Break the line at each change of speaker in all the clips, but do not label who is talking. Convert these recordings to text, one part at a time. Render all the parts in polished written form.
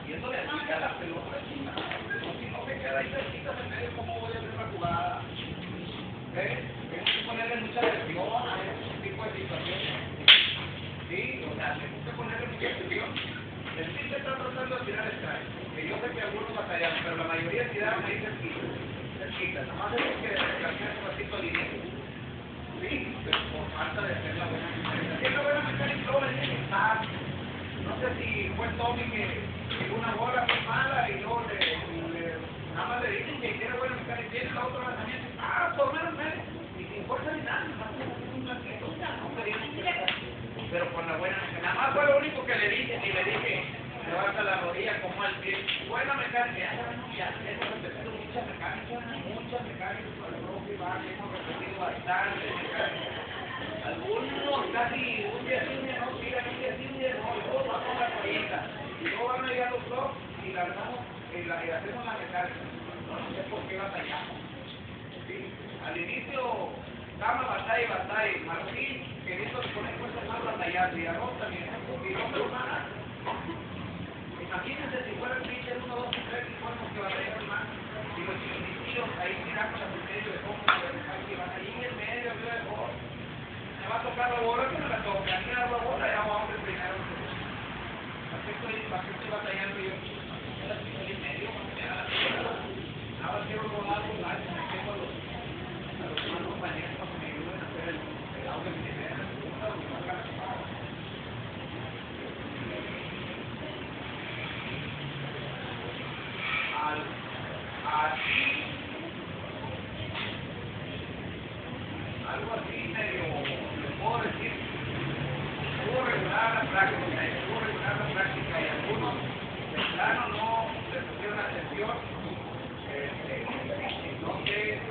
yéndole a quitar la pelota, si no se queda ahí cerquita en medio, ¿cómo voy a hacer la jugada? ¿Ves? Tengo que ponerle mucha presión a ese tipo de situaciones. Sí, o sea, tengo que ponerle mucha presión. El sí se está tratando de tirar strike, que yo sé que algunos batallan, pero la mayoría tiraron ahí cerquita. Nomás es que desgraciar un ratito al inicio. Sí, pero por falta de hacer la buena mecánica. Si es la buena mecánica, luego le tiene que estar. No sé si fue Tommy que una bola fue mala y luego nada más le dicen que tiene buena mecánica y tiene la otra lanzamiento. Por menos medio. Y sin fuerza ni nada, nomás un blanquito. Pero con la buena mecánica. Nada más fue lo único que le dije, y le dije, levanta la rodilla como al pie. Buena mecánica. Ya hemos repetido mucha mecánica para el profe Iván, hemos repetido bastante mecánica. Algunos casi un día sí, un día no, sigan un día sí, un día no, y luego vamos a la cuarenta. Y luego van a ir a los blogs y largamos y hacemos la mecánica. No sé por qué batallamos. ¿Sí? Al inicio, Gama batalla, Martín queriendo poner fuerza más batallar, y Arroz también, y no me lo van a dar. Imagínense si fuera el pitcher 1, 2 y 3 y fuéramos que batallar más. Y los chiquitillos ahí tirando las en medio de cómo que van ahí en medio, arriba de gol. Me va a tocar la bola, que me la toca. A mí la bola y hago hambre primero. ¿Para qué estoy batallando yo? Me la estoy en medio, cuando me haga la bola. Ahora quiero rodar por la me tengo a los demás compañeros para que me ayuden a hacer el audio que me den. Algo así medio, le puedo decir, estuvo regular la práctica, y algunos de plano no le pusieron atención. Entonces,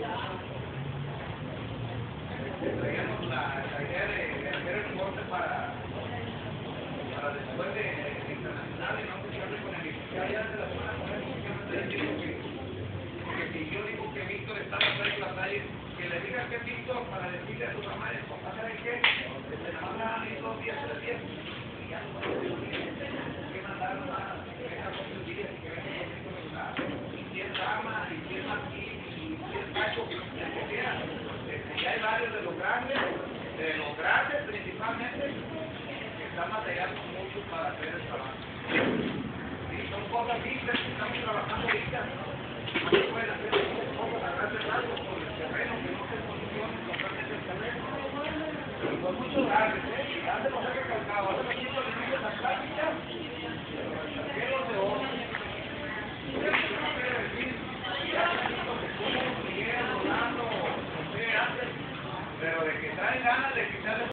traíamos la idea de hacer el corte para después de internacional, y no funcione con el licenciado ya de la semana con él, porque si yo digo que Víctor está en la calle, que le diga que es Víctor para decirle a su mamá y a su papá, ¿saben qué? Nada más me van a ir 2 días, 3 días, y ya no puedo que mandar más, que venga con 3 días y que venga conmigo regular. Y si es Rama, y si es Martín, y si es Paco, el que sea, ya hay varios de los grandes principalmente, que están batallando mucho para hacer el trabajo. Sí, son cosas simples que estamos trabajando ahorita. No se pueden hacer muchas cosas a grandes rasgos por el terreno, que no se posicione totalmente el terreno. Pero son muchos grandes, antes nos había calcado, ahora me quito el inicio de la práctica, pero el terreno de oro. Eso no quiere decir, ya se visto que como Miguel, Rolando, José, antes, pero de que traen ganas de quitarle